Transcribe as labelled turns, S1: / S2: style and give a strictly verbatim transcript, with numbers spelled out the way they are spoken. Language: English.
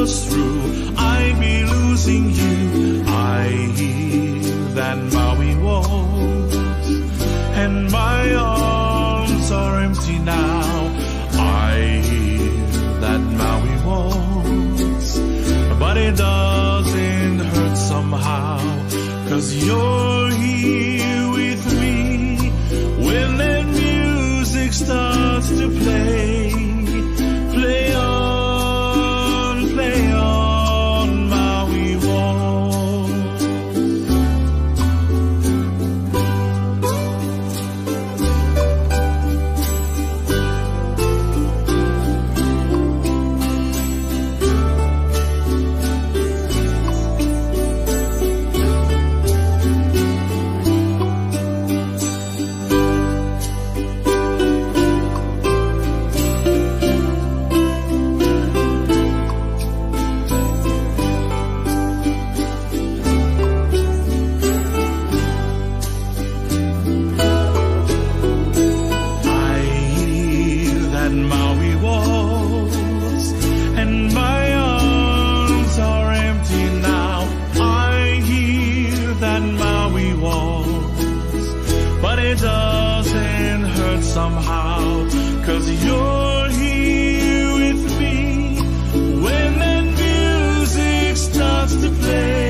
S1: was through, I'd be losing you. I hear that Maui waltz, and my arms are empty now. I hear that Maui waltz, but it doesn't hurt somehow, 'cause you're here with me when that music starts to play. Play on, play on, Maui waltz. Somehow, 'cause you're here with me when that music starts to play.